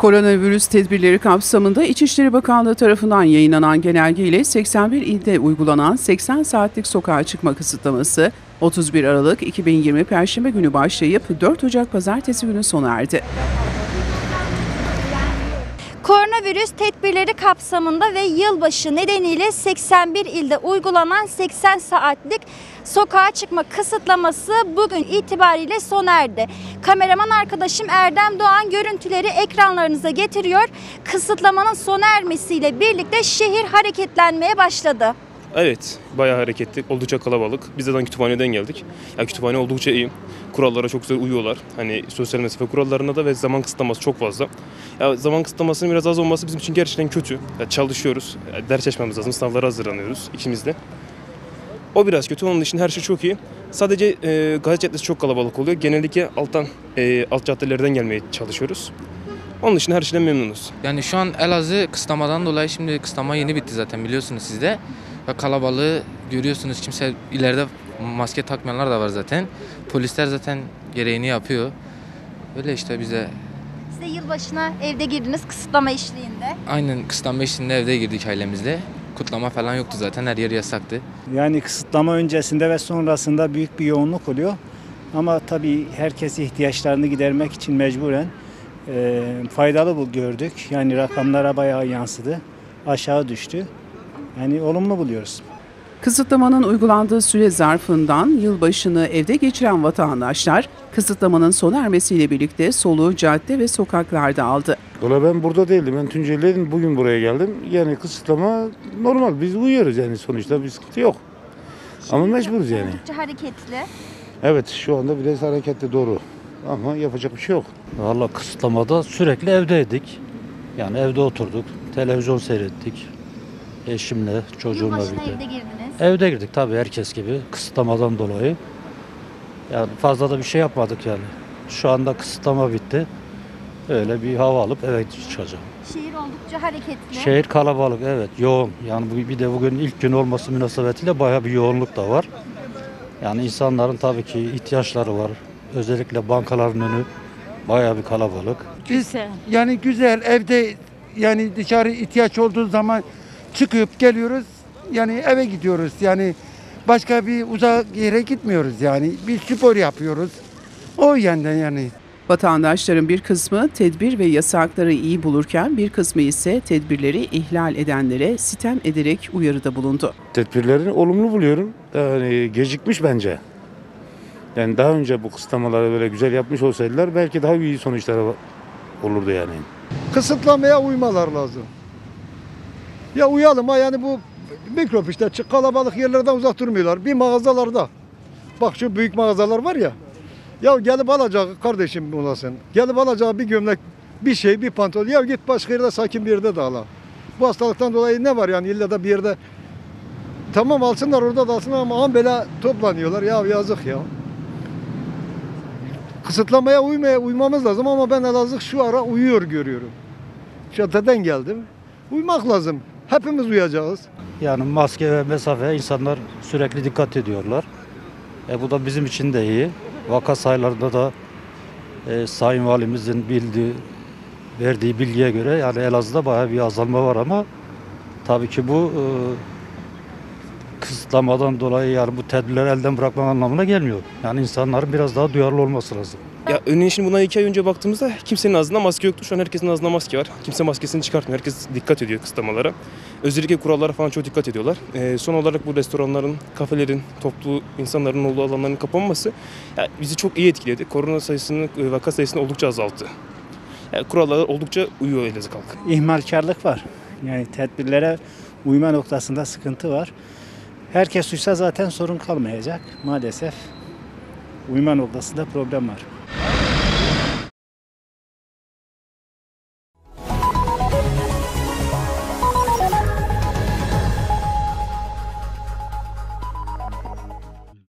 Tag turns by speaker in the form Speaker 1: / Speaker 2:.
Speaker 1: Koronavirüs tedbirleri kapsamında İçişleri Bakanlığı tarafından yayınlanan genelge ile 81 ilde uygulanan 80 saatlik sokağa çıkma kısıtlaması 31 Aralık 2020 Perşembe günü başlayıp 4 Ocak Pazartesi günü sona erdi.
Speaker 2: Koronavirüs tedbirleri kapsamında ve yılbaşı nedeniyle 81 ilde uygulanan 80 saatlik sokağa çıkma kısıtlaması bugün itibariyle sona erdi. Kameraman arkadaşım Erdem Doğan görüntüleri ekranlarınıza getiriyor. Kısıtlamanın sona ermesiyle birlikte şehir hareketlenmeye başladı.
Speaker 3: Evet, bayağı hareketli, oldukça kalabalık. Biz zaten kütüphaneden geldik. Ya kütüphane oldukça iyi. Kurallara çok güzel uyuyorlar. Hani sosyal mesafe kurallarına da ve zaman kısıtlaması çok fazla. Ya zaman kısıtlamasının biraz az olması bizim için gerçekten kötü. Ya çalışıyoruz, ders çalışmamız lazım, sınavlara hazırlanıyoruz ikimiz de. O biraz kötü, onun dışında her şey çok iyi. Sadece Gazi Caddesi çok kalabalık oluyor. Genellikle alt caddelerden gelmeye çalışıyoruz. Onun dışında her şeyden memnunuz.
Speaker 4: Yani şu an Elazığ kısıtlamadan dolayı şimdi kısıtlama yeni bitti zaten biliyorsunuz siz de. Ve kalabalığı görüyorsunuz, kimse ileride maske takmayanlar da var zaten. Polisler zaten gereğini yapıyor. Öyle işte bize.
Speaker 2: Siz de yılbaşına evde girdiniz kısıtlama eşliğinde.
Speaker 4: Aynen kısıtlama eşliğinde evde girdik ailemizle. Kutlama falan yoktu zaten, her yer yasaktı.
Speaker 5: Yani kısıtlama öncesinde ve sonrasında büyük bir yoğunluk oluyor. Ama tabii herkes ihtiyaçlarını gidermek için mecburen faydalı gördük. Yani rakamlara bayağı yansıdı. Aşağı düştü. Yani olumlu buluyoruz.
Speaker 1: Kısıtlamanın uygulandığı süre zarfından yılbaşını evde geçiren vatandaşlar kısıtlamanın sona ermesiyle birlikte soluğu cadde ve sokaklarda aldı.
Speaker 6: Valla ben burada değildim. Ben Tunceli'deydim. Bugün buraya geldim. Yani kısıtlama normal. Biz uyuyoruz yani sonuçta bir sıkıntı yok. Ama mecburuz yani.
Speaker 2: Oldukça hareketli.
Speaker 6: Evet şu anda biraz hareketli doğru. Ama yapacak bir şey yok.
Speaker 7: Valla kısıtlamada sürekli evdeydik. Yani evde oturduk. Televizyon seyrettik. Eşimle, çocuğumla
Speaker 2: Yılbaşına
Speaker 7: birlikte.
Speaker 2: evde girdiniz.
Speaker 7: Evde girdik tabii herkes gibi kısıtlamadan dolayı. Yani fazla da bir şey yapmadık yani. Şu anda kısıtlama bitti. Öyle bir hava alıp eve çıkacağım.
Speaker 2: Şehir oldukça hareketli.
Speaker 7: Şehir kalabalık, evet, yoğun. Yani bir de bugün ilk gün olması münasebetiyle bayağı bir yoğunluk da var. Yani insanların tabii ki ihtiyaçları var. Özellikle bankaların önü bayağı bir kalabalık.
Speaker 8: Yani güzel evde, yani dışarı ihtiyaç olduğu zaman çıkıp geliyoruz. Yani eve gidiyoruz. Yani başka bir uzak yere gitmiyoruz yani. Bir spor yapıyoruz. O yönden yani.
Speaker 1: Vatandaşların bir kısmı tedbir ve yasakları iyi bulurken bir kısmı ise tedbirleri ihlal edenlere sitem ederek uyarıda bulundu.
Speaker 6: Tedbirlerini olumlu buluyorum. Yani gecikmiş bence. Yani daha önce bu kısıtlamaları böyle güzel yapmış olsaydılar belki daha iyi sonuçları olurdu yani.
Speaker 9: Kısıtlamaya uymalar lazım. Ya uyalım ha, yani bu mikrop işte, kalabalık yerlerden uzak durmuyorlar. Bir mağazalarda. Bak şu büyük mağazalar var ya. Ya gelip alacak kardeşim olasın. Gelip alacak bir gömlek, bir şey, bir pantolon. Ya git başka yerde, sakin bir yerde de al. Bu hastalıktan dolayı ne var yani, illa da bir yerde. Tamam alsınlar, orada da alsınlar ama böyle toplanıyorlar. Ya yazık ya. Kısıtlamaya uymamız lazım ama ben Elazığ şu ara uyuyor görüyorum. Şahteden geldim. Uymak lazım. Hepimiz uyacağız.
Speaker 7: Yani maske ve mesafe insanlar sürekli dikkat ediyorlar. Bu da bizim için de iyi. Vaka sayılarında da Sayın Valimizin verdiği bilgiye göre yani Elazığ'da bayağı bir azalma var ama tabii ki bu kısıtlamadan dolayı yani bu tedbirleri elden bırakmak anlamına gelmiyor. Yani insanların biraz daha duyarlı olması lazım.
Speaker 3: Ya örneğin şimdi bundan 2 ay önce baktığımızda kimsenin ağzında maske yoktu. Şu an herkesin ağzında maske var. Kimse maskesini çıkartmıyor. Herkes dikkat ediyor kısıtlamalara. Özellikle kurallara falan çok dikkat ediyorlar. Son olarak bu restoranların, kafelerin, toplu insanların olduğu alanların kapanması bizi çok iyi etkiledi. Korona sayısını, vaka sayısını oldukça azalttı. Yani kurallara oldukça uyuyor Elazığ halkı.
Speaker 5: İhmalkarlık var. Yani tedbirlere uyma noktasında sıkıntı var. Herkes uysa zaten sorun kalmayacak. Maalesef uyma noktasında problem var.